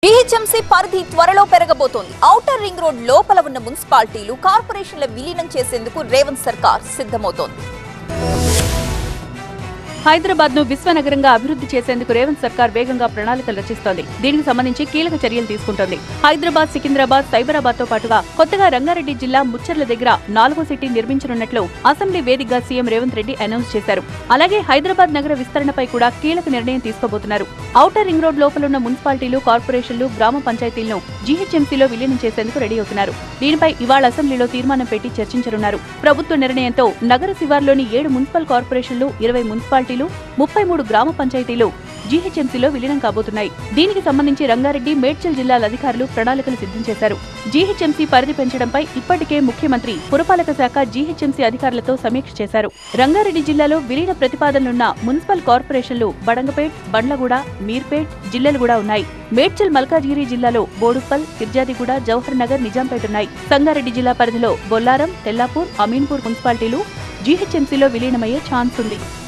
GHMC పరిధి త్వరలో పెరగబోతోంది. Outer ring road లోపల ఉన్న మున్సిపాలిటీలు, కార్పొరేషన్ల విలీనం చేసేందుకు రేవంత్ సర్కార్ సిద్ధమవుతోంది. హైదరాబాద్ ను విశ్వనగరంగా అభివృద్ధి చేసేందుకు రేవంత్ సర్కార్ వేగంగా ప్రణాళికలు రచిస్తోంది. దీనికి సంబంధించి కీలక చర్యలు తీసుకుంటోంది. హైదరాబాద్, సికింద్రాబాద్, సైబరాబాద్ తో పాటుగా కొత్తగా రంగారెడ్డి జిల్లా ముచ్చర్ల దగ్గర 4వ సిటీ నిర్మించనున్నట్లు అసెంబ్లీ వేదికగా సీఎం రేవంత్ రెడ్డి అనౌన్స్ చేశారు. అలాగే హైదరాబాద్ నగర విస్తరణపై కూడా కీలక నిర్ణయం తీసుకోబోతున్నారు. ఔటర్ రింగ్ రోడ్ లోపలున్న మున్సిపాలిటీలు, కార్పొరేషన్లు, గ్రామ పంచాయతీలను జీహెచ్ఎంసీలో విలీనం చేసేందుకు రెడీ అవుతున్నారు. దీనిపై ఇవాళ అసెంబ్లీలో తీర్మానం పెట్టి చర్చించనున్నారు. ప్రభుత్వ నిర్ణయంతో నగర శివార్లోని 7 మున్సిపల్ కార్పొరేషన్లు, 20 మున్సిపాలిటీలు, 33 గ్రామ పంచాయతీలు జీహెచ్ఎంసీలో విలీనం కాబోతున్నాయి. దీనికి సంబంధించి రంగారెడ్డి, మేడ్చల్ జిల్లాల అధికారులు ప్రణాళికలు సిద్ధం చేశారు. జీహెచ్ఎంసీ పరిధి పెంచడంపై ఇప్పటికే ముఖ్యమంత్రి పురపాలక శాఖ జీహెచ్ఎంసీ అధికారులతో సమీక్ష చేశారు. రంగారెడ్డి జిల్లాలో విలీన ప్రతిపాదనలున్న మున్సిపల్ కార్పొరేషన్లు బండంగపేట్, బండ్లగూడ, మీర్పేట్, జిల్లెలుగూడ ఉన్నాయి. మేడ్చల్, మల్కాజ్గిరి జిల్లాలో బోడుప్పల్, కిర్జాదిగూడ, జవహర్ నగర్, నిజాంపేట్ ఉన్నాయి. సంగారెడ్డి జిల్లా పరిధిలో బొల్లారం, తెల్లాపూర్, అమీన్పూర్ మున్సిపాలిటీలు జీహెచ్ఎంసీలో విలీనమయ్యే ఛాన్స్ ఉంది.